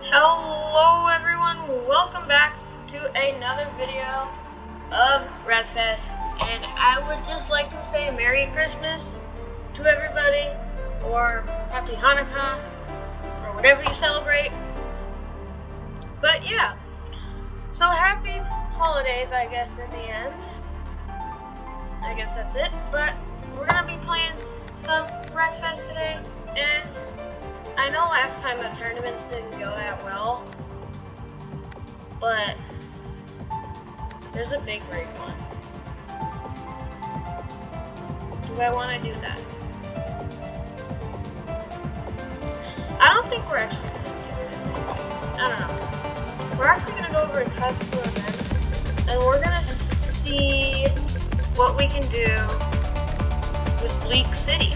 Hello everyone, welcome back to another video of Wreckfest, and I would just like to say Merry Christmas to everybody, or Happy Hanukkah, or whatever you celebrate. But yeah, so happy holidays, I guess, in the end. I guess that's it, but we're gonna be playing some Wreckfest today, and I know last time the tournaments didn't go that well, but there's a big rig one. Do I want to do that? I don't think we're actually going to do it. I don't know. We're actually going to go over and test the event, and we're going to see what we can do with BLEAK City.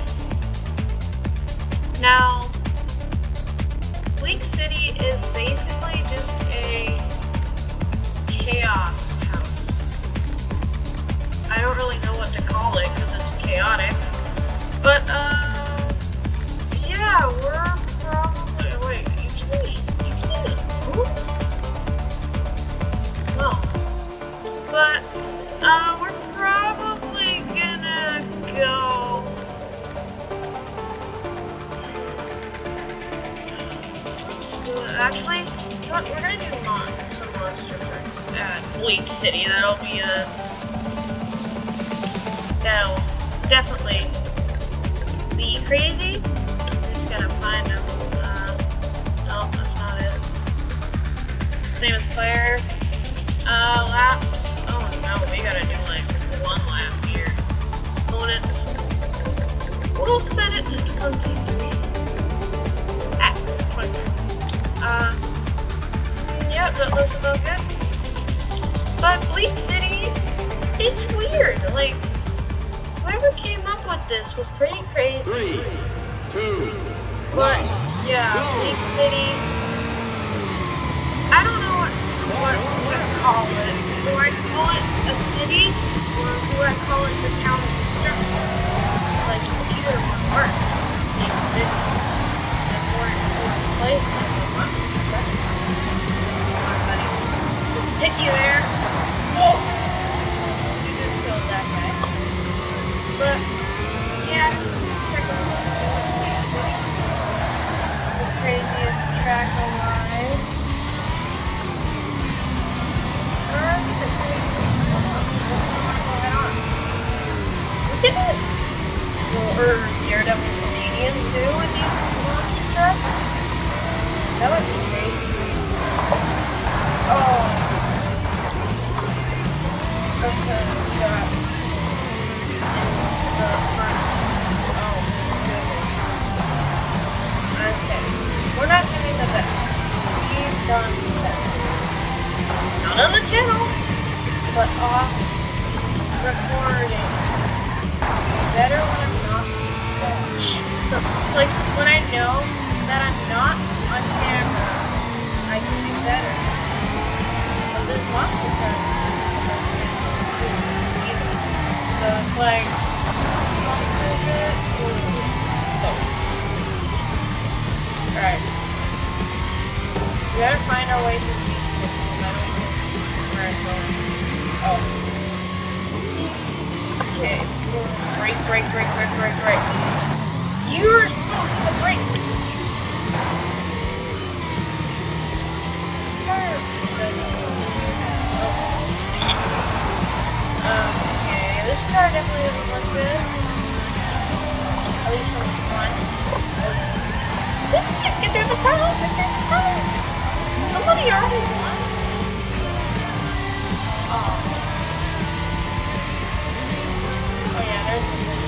Now, BLEAK City is basically just a chaos house. I don't really know what to call it because it's chaotic. But, yeah, we're probably, wait, usually, oops. No. But, we're probably gonna go. Actually, you know what, we're gonna do some monster tricks at BLEAK City. That'll definitely be crazy. Just gotta find them. No, that's not it. Same as fire. Laps. Oh no, we gotta do like one lap here. Opponents. We'll set it to 23. At 23. Yeah, that looks about good. But BLEAK City, it's weird. Like, whoever came up with this was pretty crazy. 3, 2, 1. But yeah, BLEAK City. I don't know what to call it. Do I call it a city, or do I call it the town of destruction? Like, either one works. BLEAK City. And more place. Hit you there. Whoa! You just killed that guy. But, yeah, check out the craziest track alive. Look at it! Or Daredevil Canadian too with these monster trucks. That would be crazy. Oh. Okay, got the front. Oh, goodness. Okay. We're not doing the best. We've done the best. Not on the channel, but off recording. Better when I'm not watching. Like, when I know that I'm not on camera, I can do better. But this monster truck. So it's like, alright. We gotta find our way to the beach because I don't know where I'm going. Oh. Okay. Break. You're supposed to break. Okay, this car definitely doesn't look good. At least from the front. Get through the tunnel! Somebody already won. Oh. Oh yeah, there's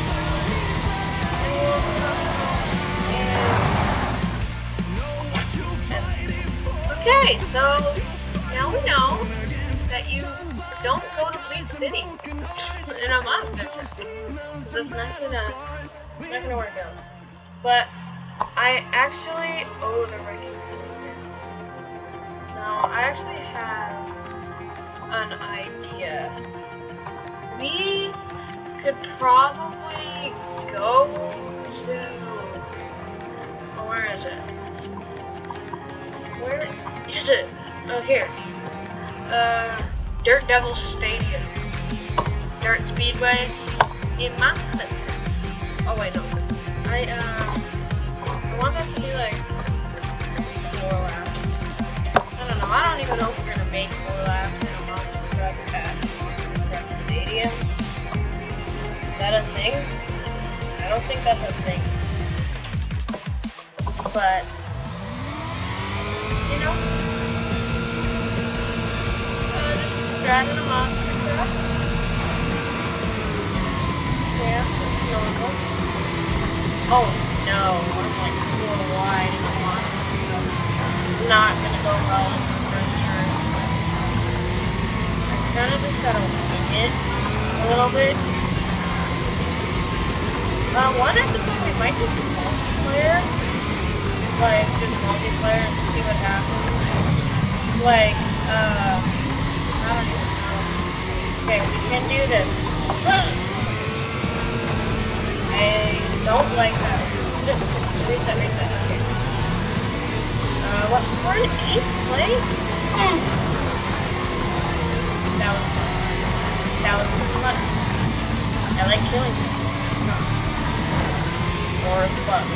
the okay, so now we know that you don't go to BLEAK City in a monster. That's not gonna work out. But I actually the wrecking. Now I actually have an idea. We could probably go to where is it? Where is it? Oh, here. Dirt Devil Stadium. Dirt Speedway in Mountain. Oh wait, no. I want that to be like 4 laps. I don't know. I don't even know if we're gonna make 4 laps in a monster truck at the stadium. Is that a thing? I don't think that's a thing. But you know, just driving a monster truck. Yeah, that's normal. Oh no, I'm like a little wide in the monster truck. It's not gonna go well in the first turn. I kind of just gotta wing it a little bit. One episode we might just do multiplayer. Like, just multiplayer and see what happens. Like, I don't even know. Okay, we can do this. I don't like that. Reset, okay. What, for an 8th place? That was fun. I like killing people. Or fun.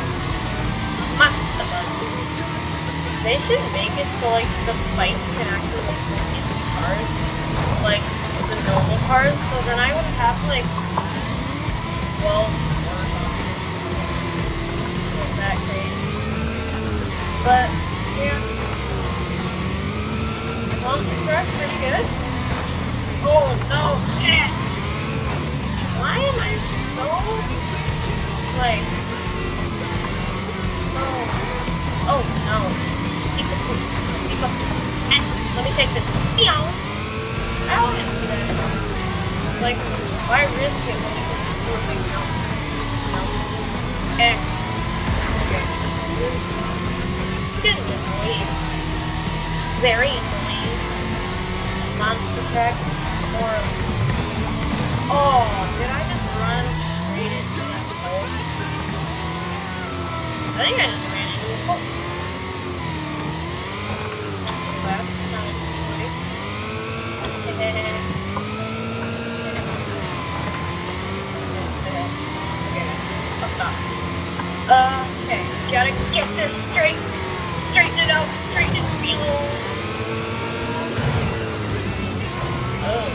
They should make it so like the fights can actually like win in cars, like the normal cars. So then I would have like 12 cars on it. Like that crazy. But yeah, monster truck's pretty good. Oh no, shit! Why am I so like? Oh no. Let me take this. Meow. I don't want to do that. Like, why risk it when you can do it like no? No. Okay. Getting annoying. Very annoying. Monster truck. Or oh, did I just run straight into that hole? I think I just ran into a hole. Okay, gotta get this straight. Straighten it out. Straighten it. Oh.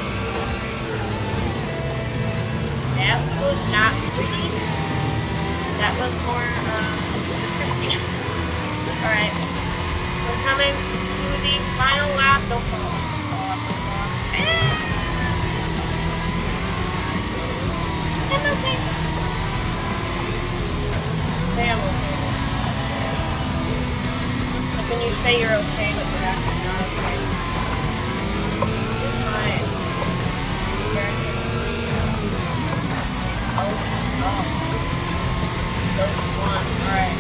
That was not pretty. That was more, crispy. Alright. We're coming to the final lap. Don't fall. I'm okay. I'm okay. How can you say you're okay, but you're actually not okay? Here's my character. Oh. Those one. Alright.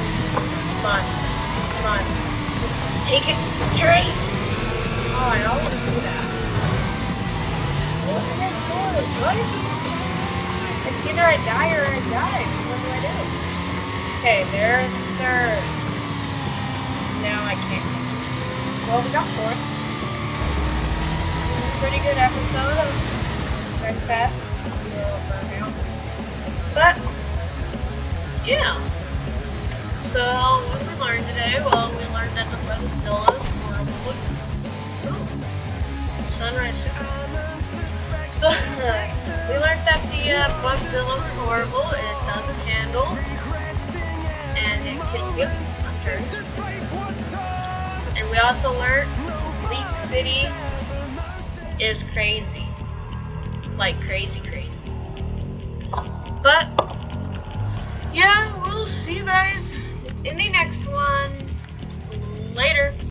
Come on. Take it straight. Oh, I always do that. What is that for? What? It's either I die or I die. What do I do? Okay, there's third. Now I can't. Well, we got fourth. Pretty good episode of Wreckfest. But, yeah. So, what we learned today? Well, we learned that the weather still is horrible. Ooh. Sunrise. So, we learned that the Bugzilla is horrible, it doesn't handle, and it can give hunters. And we also learned BLEAK City is crazy. Like crazy. But, yeah, we'll see you guys in the next one. Later.